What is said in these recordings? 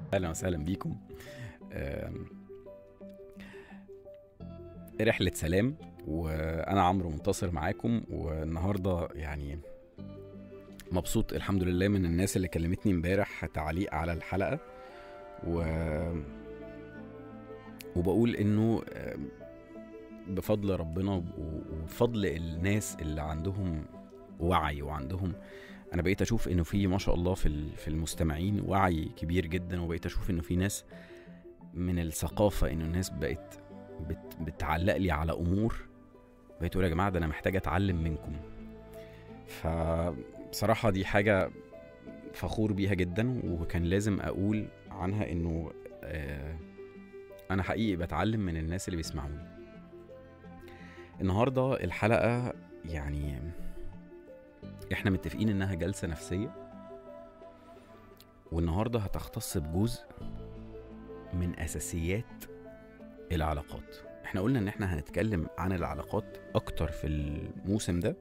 اهلا وسهلا بيكم. رحلة سلام، وانا عمرو منتصر معاكم. والنهارده يعني مبسوط الحمد لله من الناس اللي كلمتني امبارح تعليق على الحلقة، و... وبقول انه بفضل ربنا وبفضل الناس اللي عندهم وعي وعندهم، انا بقيت اشوف انه في ما شاء الله في المستمعين وعي كبير جدا، وبقيت اشوف انه في ناس من الثقافة، انه الناس بقت بتعلق لي على امور، بقيت اقول يا جماعة ده انا محتاج اتعلم منكم. فبصراحة دي حاجة فخور بيها جدا، وكان لازم اقول عنها انه انا حقيقي بتعلم من الناس اللي بيسمعوني. النهاردة الحلقة يعني احنا متفقين انها جلسة نفسية، والنهاردة هتختص بجزء من اساسيات العلاقات. احنا قلنا ان احنا هنتكلم عن العلاقات اكتر في الموسم ده،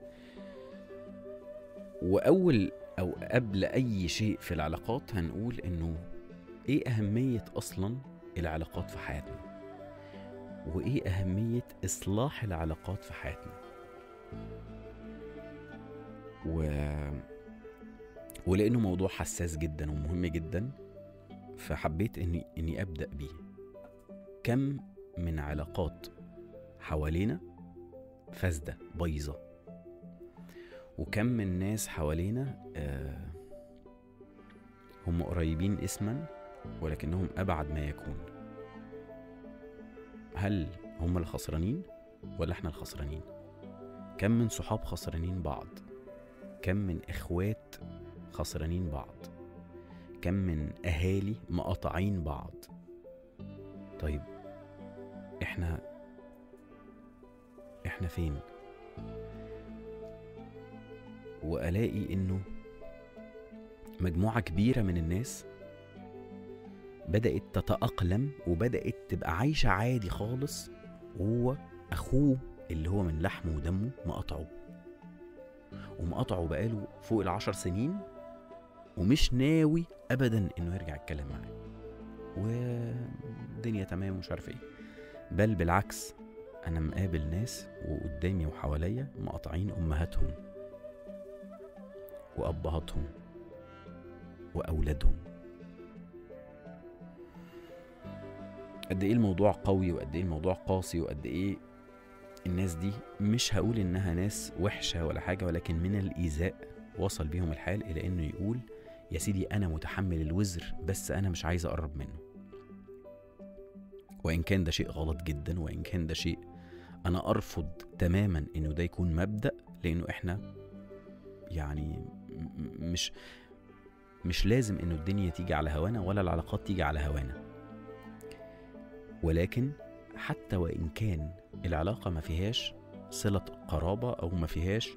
واول او قبل اي شيء في العلاقات هنقول انه ايه اهمية اصلا العلاقات في حياتنا، وايه اهمية اصلاح العلاقات في حياتنا، ولانه موضوع حساس جدا ومهم جدا، فحبيت اني ابدأ بيه. كم من علاقات حوالينا فاسدة بايظة، وكم من ناس حوالينا هم قريبين اسما ولكنهم أبعد ما يكون. هل هم الخسرانين ولا احنا الخسرانين؟ كم من صحاب خسرانين بعض، كم من إخوات خسرانين بعض، كم من أهالي مقاطعين بعض. طيب احنا فين؟ وألاقي إنه مجموعة كبيرة من الناس بدأت تتأقلم وبدأت تبقى عايشة عادي خالص، وهو أخوه اللي هو من لحمه ودمه مقاطعه بقاله فوق 10 سنين، ومش ناوي أبدا إنه يرجع يتكلم معاه، والدنيا تمام ومش عارف إيه. بل بالعكس، أنا مقابل ناس وقدامي وحواليا مقاطعين أمهاتهم وأبهاتهم وأولادهم. قد ايه الموضوع قوي، وقد ايه الموضوع قاسي، وقد ايه الناس دي مش هقول انها ناس وحشة ولا حاجة، ولكن من الإيذاء وصل بيهم الحال الى انه يقول يا سيدي انا متحمل الوزر بس انا مش عايز اقرب منه. وان كان ده شيء غلط جدا، وان كان ده شيء انا ارفض تماما انه ده يكون مبدأ، لانه احنا يعني مش لازم انه الدنيا تيجي على هوانا ولا العلاقات تيجي على هوانا. ولكن حتى وإن كان العلاقة ما فيهاش صلة قرابة، أو ما فيهاش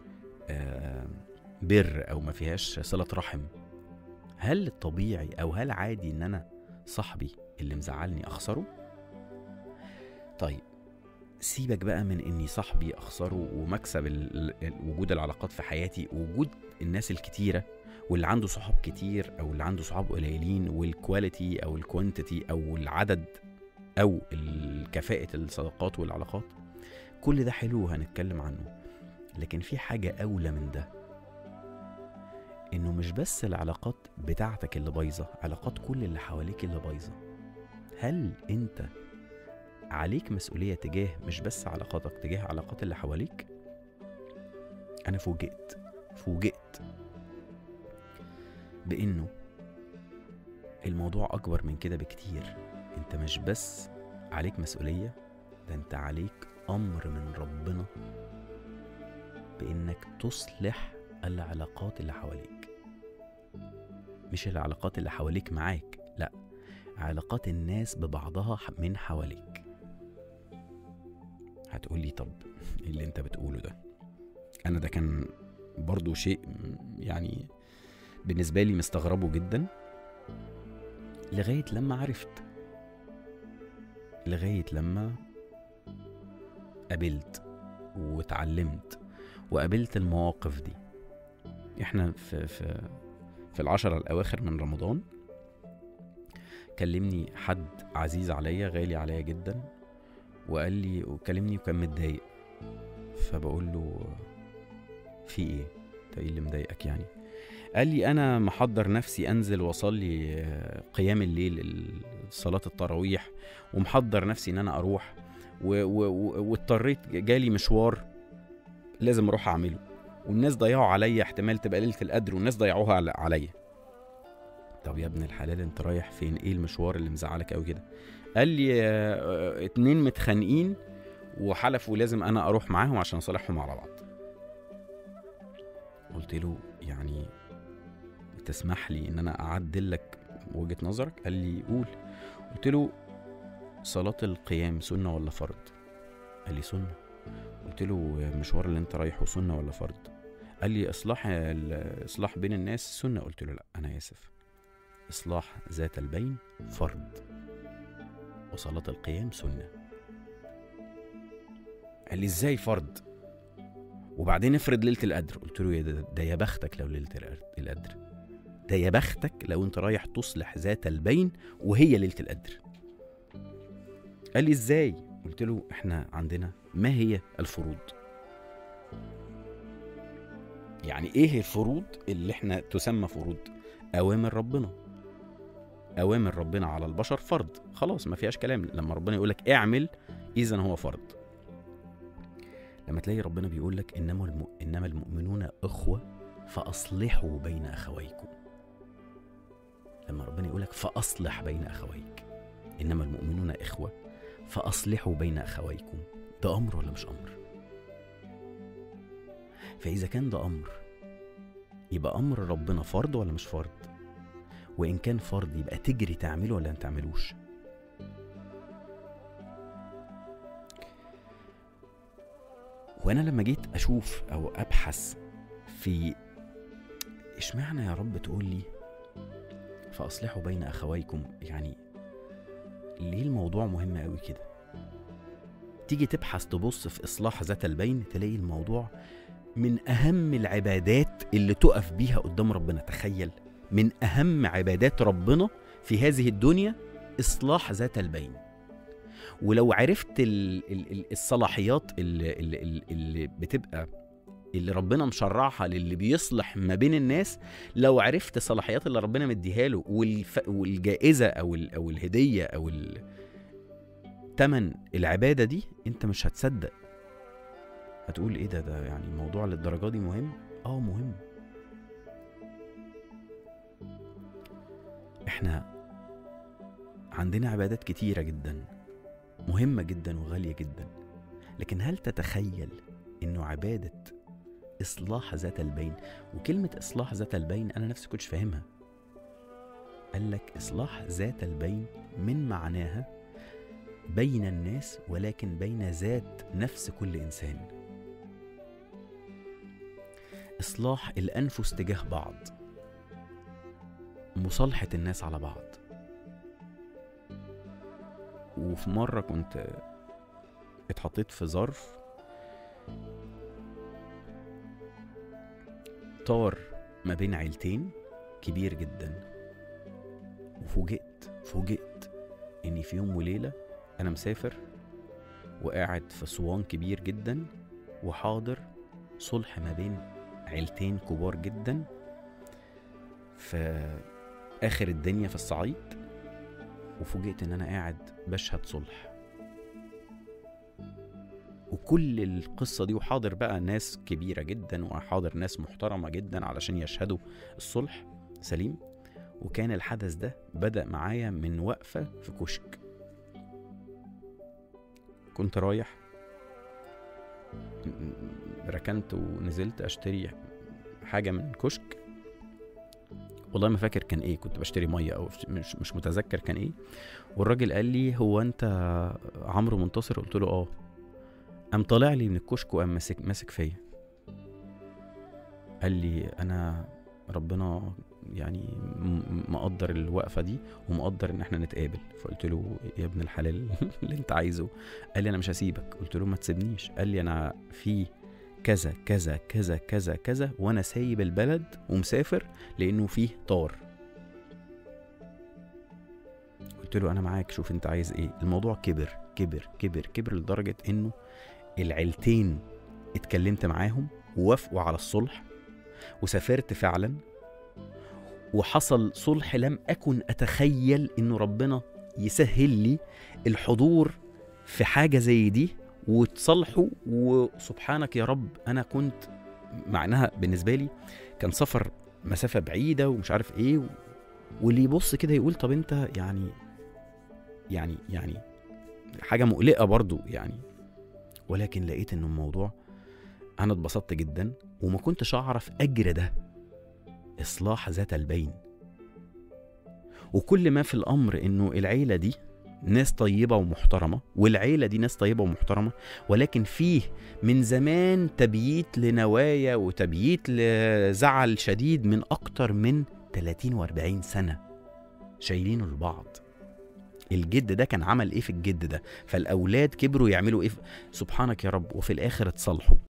بر، أو ما فيهاش صلة رحم، هل الطبيعي أو هل عادي إن أنا صاحبي اللي مزعلني أخسره؟ طيب سيبك بقى من إني صاحبي أخسره، ومكسب وجود العلاقات في حياتي، وجود الناس الكتيرة واللي عنده صحاب كتير أو اللي عنده صحاب قليلين، والكواليتي أو الكوانتيتي أو العدد أو الكفاءة الصداقات والعلاقات. كل ده حلو وهنتكلم عنه، لكن في حاجة أولى من ده، إنه مش بس العلاقات بتاعتك اللي بايظة، علاقات كل اللي حواليك اللي بايظة. هل أنت عليك مسؤولية تجاه مش بس علاقاتك، تجاه علاقات اللي حواليك؟ أنا فوجئت بإنه الموضوع أكبر من كده بكتير. أنت مش بس عليك مسؤولية، ده أنت عليك أمر من ربنا بإنك تصلح العلاقات اللي حواليك. مش العلاقات اللي حواليك معاك، لا، علاقات الناس ببعضها من حواليك. هتقولي طب اللي انت بتقوله ده، أنا ده كان برضو شيء يعني بالنسبة لي مستغربه جدا، لغاية لما عرفت، لغاية لما قابلت وتعلمت وقابلت المواقف دي. احنا في العشرة الأواخر من رمضان كلمني حد عزيز عليا غالي عليا جدا وقال لي وكلمني وكان متضايق، فبقول له في ايه؟ انت ايه اللي مضايقك يعني؟ قال لي انا محضر نفسي انزل واصلي قيام الليل، صلاة التراويح، ومحضر نفسي ان انا اروح واضطريت جالي مشوار لازم اروح اعمله، والناس ضيعوا عليا، احتمال تبقى ليلة القدر والناس ضيعوها عليا. طب يا ابن الحلال انت رايح فين؟ ايه المشوار اللي مزعلك قوي كده؟ قال لي 2 متخانقين وحلفوا لازم انا اروح معاهم عشان اصالحهم على بعض. قلت له يعني تسمح لي ان انا اعدل لك وجهة نظرك؟ قال لي قول. قلت له صلاة القيام سنة ولا فرض؟ قال لي سنة. قلت له المشوار اللي انت رايحه سنة ولا فرض؟ قال لي اصلاح بين الناس سنة. قلت له لا انا اسف، اصلاح ذات البين فرض وصلاة القيام سنة. قال لي ازاي فرض؟ وبعدين افرض ليلة القدر. قلت له ده يا بختك لو ليلة القدر، ده يا بختك لو انت رايح تصلح ذات البين وهي ليلة القدر. قال لي ازاي؟ قلت له احنا عندنا ما هي الفروض؟ يعني ايه الفروض اللي احنا تسمى فروض؟ اوامر ربنا، اوامر ربنا على البشر فرض، خلاص ما فيهاش كلام. لما ربنا يقولك اعمل اذن هو فرض. لما تلاقي ربنا بيقولك انما المؤمنون اخوة فاصلحوا بين اخويكم، لما ربنا يقولك فاصلح بين اخويك، انما المؤمنون اخوة فاصلحوا بين اخويكم، ده امر ولا مش امر؟ فاذا كان ده امر يبقى امر ربنا فرض ولا مش فرض؟ وان كان فرض يبقى تجري تعمله ولا ما تعملوش؟ وانا لما جيت اشوف او ابحث في اشمعنى يا رب تقول لي فاصلحوا بين اخويكم، يعني ليه الموضوع مهم قوي كده؟ تيجي تبحث تبص في اصلاح ذات البين تلاقي الموضوع من اهم العبادات اللي تقف بيها قدام ربنا. تخيل، من اهم عبادات ربنا في هذه الدنيا اصلاح ذات البين. ولو عرفت الصلاحيات اللي بتبقى اللي ربنا مشرعها للي بيصلح ما بين الناس، لو عرفت صلاحيات اللي ربنا مديها له والجائزة او الهدية او تمن العبادة دي، انت مش هتصدق، هتقول ايه ده يعني الموضوع للدرجة دي مهم؟ مهم. احنا عندنا عبادات كتيرة جدا مهمة جدا وغالية جدا، لكن هل تتخيل انه عبادة اصلاح ذات البين، وكلمة اصلاح ذات البين انا نفسي كنتش فاهمها، قال لك اصلاح ذات البين من معناها بين الناس ولكن بين ذات نفس كل انسان، اصلاح الانفس تجاه بعض، مصالحة الناس على بعض. وفي مرة كنت اتحطيت في ظرف طار ما بين عيلتين كبير جدا، وفوجئت اني في يوم وليلة انا مسافر وقاعد في صوان كبير جدا وحاضر صلح ما بين عيلتين كبار جدا في اخر الدنيا في الصعيد، وفوجئت ان انا قاعد بشهد صلح. وكل القصة دي وحاضر بقى ناس كبيرة جدا وحاضر ناس محترمة جدا علشان يشهدوا الصلح سليم. وكان الحدث ده بدأ معايا من وقفة في كشك، كنت رايح ركنت ونزلت اشتري حاجة من كشك، والله ما فاكر كان ايه، كنت بشتري مية او مش متذكر كان ايه. والراجل قال لي هو انت عمرو منتصر؟ قلت له قام طالع لي من الكشك وقام ماسك فيا، قال لي انا ربنا يعني مقدر الوقفة دي ومقدر ان احنا نتقابل. فقلت له يا ابن الحلال اللي انت عايزه. قال لي انا مش هسيبك. قلت له ما تسيبنيش. قال لي انا في كذا كذا كذا كذا كذا وانا سايب البلد ومسافر لانه فيه طار. قلت له انا معاك، شوف انت عايز ايه. الموضوع كبر كبر كبر كبر لدرجة انه العيلتين اتكلمت معاهم ووافقوا على الصلح، وسافرت فعلا وحصل صلح. لم أكن أتخيل إنه ربنا يسهل لي الحضور في حاجة زي دي وتصلحوا. وسبحانك يا رب، أنا كنت معناها بالنسبة لي كان سفر مسافة بعيدة ومش عارف إيه، واللي يبص كده يقول طب أنت يعني حاجة مقلقة برضو يعني. ولكن لقيت إنه الموضوع أنا اتبسطت جدا، وما كنتش أعرف أجر ده، إصلاح ذات البين. وكل ما في الأمر إنه العيلة دي ناس طيبة ومحترمة، والعيلة دي ناس طيبة ومحترمة، ولكن فيه من زمان تبييت لنوايا وتبييت لزعل شديد من أكتر من 30 و40 سنة شايلينه لبعض. الجد ده كان عمل إيه في الجد ده؟ فالأولاد كبروا يعملوا إيه؟ سبحانك يا رب. وفي الآخر اتصالحوا